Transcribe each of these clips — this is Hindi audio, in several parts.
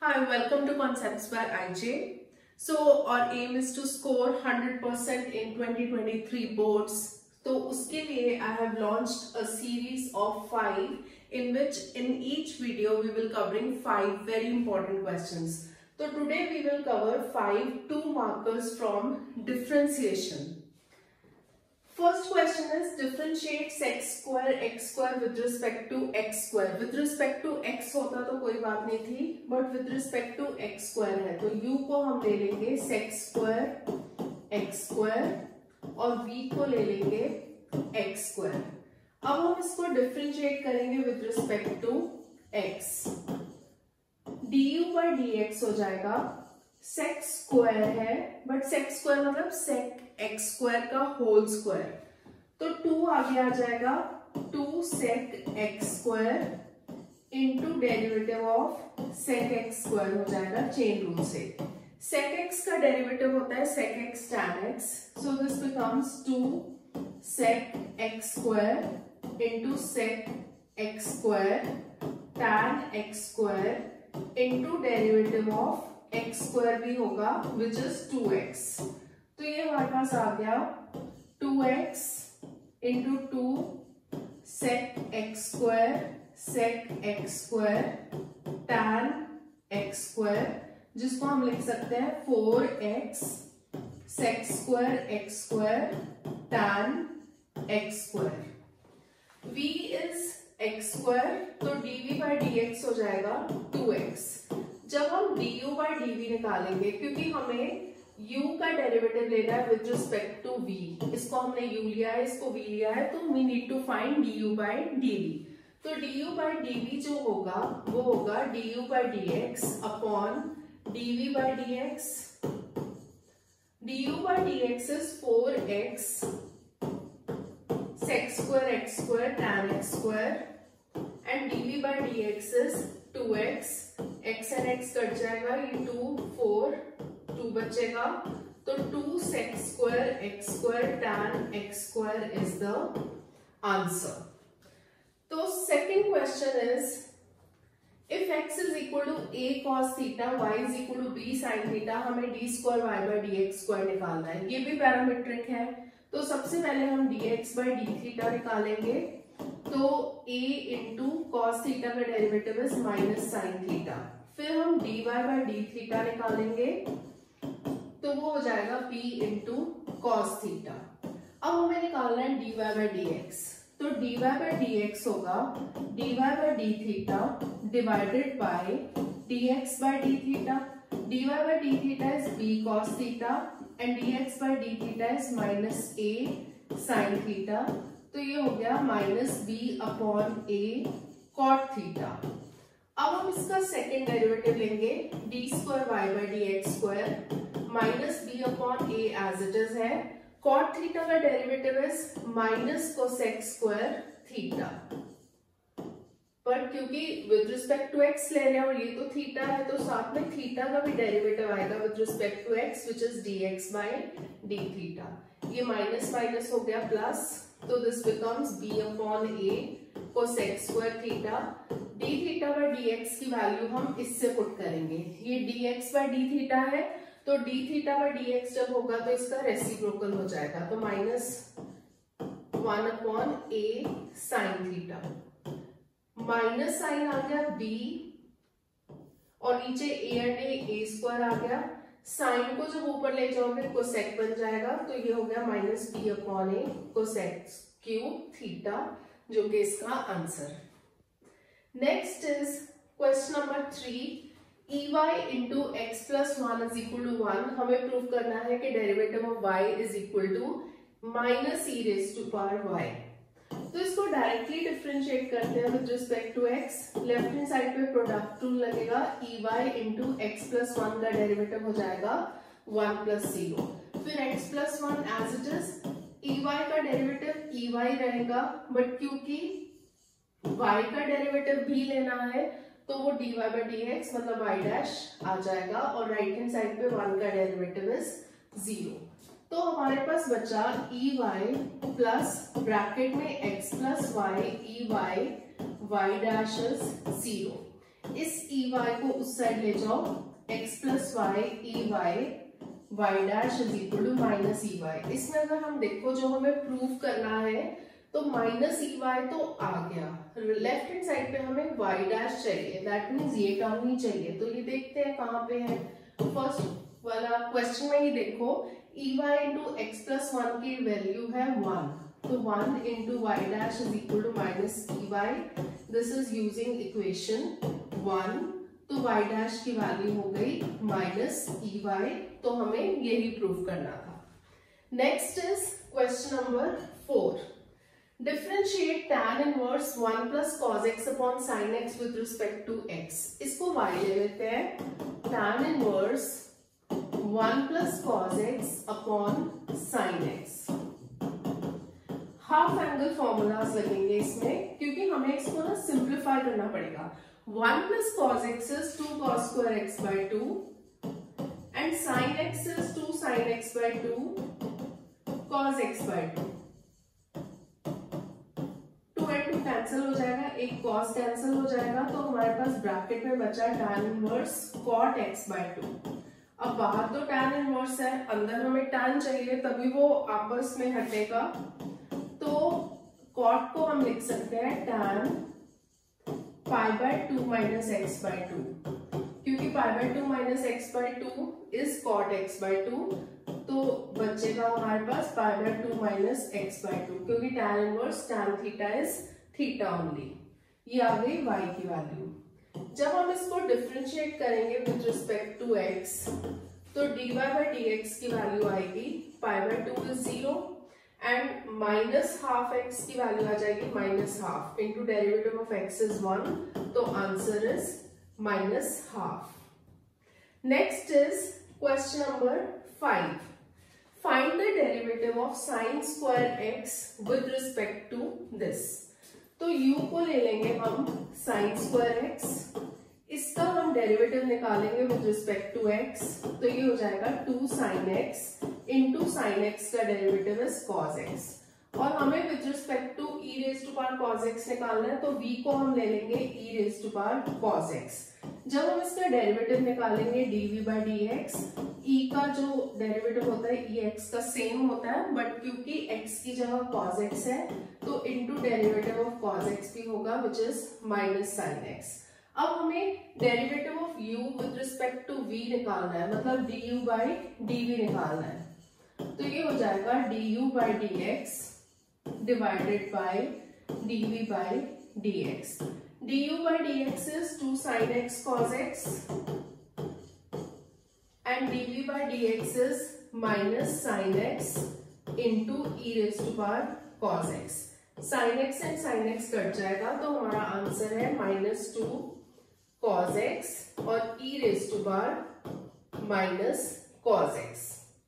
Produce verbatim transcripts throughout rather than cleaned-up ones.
Hi, welcome to Concepts by I J. So our aim is to score one hundred percent in twenty twenty-three boards. तो उसके लिए I have launched a series of five in which in each video we will covering five very important questions. So today we will cover five two markers from differentiation. First question is differentiate x square x square with respect to x square. With respect to x होता तो कोई बात नहीं थी, but with respect to x square है तो u को हम ले लेंगे sec square x square और v को ले लेंगे x square. अब हम इसको डिफरेंशिएट करेंगे with respect to x. du by dx हो जाएगा sec स्क्वायर है, बट sec स्क्वायर मतलब sec x स्क्वायर का होल स्क्वायर, तो टू आगे आ जाएगा two sec x square into derivative of sec x square हो जाएगा चेन रूल से. sec x का डेरिवेटिव होता है sec x tan x, so this becomes two sec x square into sec x square tan x square into derivative of x square भी होगा विच इज टू एक्स. तो ये हमारे पास आ गया two x into two sec x square sec x square tan x square, जिसको हम लिख सकते हैं four x sec square x square tan x square. v is x square, तो dv by dx हो जाएगा टू एक्स. जब हम du by dv निकालेंगे, क्योंकि हमें u का डेरिवेटिव लेना है विद रिस्पेक्ट टू v, इसको हमने u लिया है, इसको v लिया है, तो we need to find du by dv. तो du by dv जो होगा वो होगा du by dx upon dv by dx. du by dx is four x sec square x square tan x square and dv by dx is two x. x and x cut जाएगा, ये टू फोर टू बचेगा, तो two sec square x square tan x square is the answer. तो second question is if x is equal to a cos theta, y is equal to b sin theta, हमें d square y by dx square निकालना है. ये भी पैरामीट्रिक है, तो सबसे पहले हम dx by d theta निकालेंगे. तो a इंटू कॉस थीटा का derivative is minus sine theta. फिर हम dy बाई डी थीटा निकालेंगे, तो वो हो जाएगा b इंटू कॉस थीटा. अब हमें निकालना है dy बाई dx, तो dy बाई dx होगा dy by d theta divided by dx by d theta. dy by d theta is b cos theta and dx by d theta is minus a sin theta. तो ये हो गया minus b upon a cot theta. अब हम इसका सेकेंड डेरिवेटिव लेंगे d square y by d x square minus b upon a as it is है. कॉट थीटा का derivative is minus cosec square theta, पर क्योंकि विद रिस्पेक्ट टू एक्स ले रहे हैं और ये तो थीटा है, तो साथ में थीटा का भी डेरिवेटिव आएगा with respect to x which is d x by d theta. ये माइनस माइनस हो गया प्लस, तो दिस बिकम्स b अपॉन a cosec square theta. d theta by dx की वैल्यू हम इससे पुट करेंगे. ये dx बाय d थीटा है, तो d थीटा बाय dx जब होगा तो इसका रेसिप्रोकल हो जाएगा, तो minus one upon a sine theta. Minus sine आ गया b और नीचे a and a a square आ गया. साइन को जब ऊपर ले जाओगे कोसेक बन जाएगा, तो ये हो गया minus b upon a cosec cube theta, जो कि इसका answer. Next is question number three. E y into x plus one is equal to one. हमें प्रूव करना है कि derivative of y is equal to minus e raise to power y. तो इसको डायरेक्टली डिफरेंशिएट करते हैं with respect to x. Left hand side पे प्रोडक्ट रूल लगेगा. E y into x plus one का डेरिवेटिव हो जाएगा वन प्लस जीरो. फिर x plus one as it is. E y का डेरिवेटिव ई वाई रहेगा, बट क्योंकि y का डेरिवेटिव भी लेना है तो वो dy बाई डी एक्स मतलब y डैश आ जाएगा, और राइट हैंड साइड पे वन का डेरिवेटिव इज जीरो. तो हमारे पास बचा ई वाई प्लस ब्रैकेट में x plus y e y y dash is zero. इस ई वाई को उस साइड ले जाओ, x plus y e y y dash is equal to minus e y. इसमें अगर हम देखो जो हमें प्रूव करना है तो माइनस ई वाई तो आ गया, लेफ्ट हैंड साइड पे हमें वाई डैश चाहिए, दैट मीन्स ये टर्म ही चाहिए। तो ये देखते हैं कहाँ पे है। फर्स्ट वाला क्वेश्चन में ही देखो, e y into x plus one की वैल्यू है वन, तो one into y dash is equal to minus e y. This is using equation one, तो वाई डैश की वैल्यू हो गई माइनस ई वाई, तो हमें यही प्रूव करना था। Next is question number four. Differentiate tan inverse one plus cos x upon sin x with respect to x। इसको y ले लेते हैं, tan inverse one plus cos x upon sin x। Half angle formulas लगेंगे इसमें, क्योंकि हमें इसको ना सिंप्लीफाई करना पड़ेगा। One plus cos x is two cos square x by two and sin x is two sin x by two cos x by two. Cancel हो जाएगा, एक cos कैंसिल हो जाएगा, तो हमारे पास ब्रैकेट में बचा tan inverse cot x by two. अब बाहर तो tan इनवर्स है, अंदर हमें tan चाहिए, तभी वो आपस में हटेगा। तो cot को हम लिख सकते हैं tan pi by two minus x by two, क्योंकि pi by two minus x by two is cot x by two, तो बचेगा हमारे पास pi by two minus x by two, क्योंकि tan inverse tan theta is theta only. ये आ गई y की वैल्यू। जब हम इसको डिफरेंशिएट करेंगे विद रिस्पेक्ट टू x, तो dy बाय dx की वैल्यू आएगी pi by two is zero and minus half x की वैल्यू आ जाएगी minus half into derivative of x is one, तो answer is minus half. Next is question number five. Find the derivative of sine square x with respect to this. तो u को ले लेंगे हम साइन स्क्वायर x, इसका हम डेरिवेटिव निकालेंगे विद रिस्पेक्ट टू x, तो ये हो जाएगा two sine x into sine x का डेरिवेटिव इज cos x, और हमें with respect to e raise to power cos x निकालना है, तो v को हम ले लेंगे e raise to power cos x। जब हम इसका डेरिवेटिव निकालेंगे dv बाय dx, e का जो डेरिवेटिव होता है e x का सेम होता है, बट क्योंकि x की जगह cos x है तो into derivative of cos x भी होगा which is minus sine x। अब हमें derivative of u with respect to v निकालना है, मतलब du बाय dv निकालना है, तो ये हो जाएगा du बाय dx divided by dv by dx। du by dx is two sin x cos x and dv by dx is minus sin x into e raised to power cos x। sin x and sin x cut जाएगा, तो हमारा आंसर है माइनस टू cos x और e raised to power minus cos x।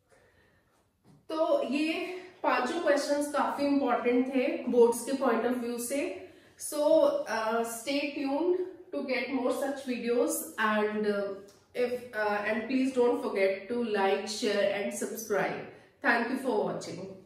तो ये पांचों क्वेश्चंस काफी इंपॉर्टेंट थे बोर्ड्स के पॉइंट ऑफ व्यू से। So uh, stay tuned to get more such videos, and uh, if uh, and please don't forget to like, share and subscribe. Thank you for watching.